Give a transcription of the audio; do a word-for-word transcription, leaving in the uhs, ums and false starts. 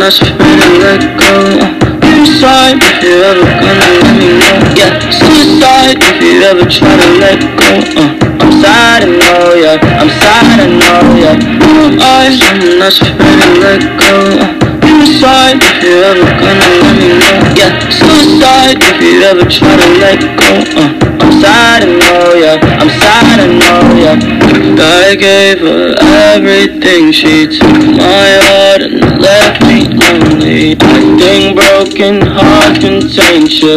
not so afraid to let go. I'm sorry if you're ever gonna let me know. Yeah, suicide if you ever try to let go. uh, I'm sad, I know, yeah, I'm sad, I know, yeah. I'm not so afraid to let go. I'm sorry if you're ever gonna let me know. Yeah, suicide if you ever try to let go. uh, I'm sad, I know, yeah, I'm sad, I know, yeah. I gave her everything, she took my heart and left me lonely. I think broken heart contains you.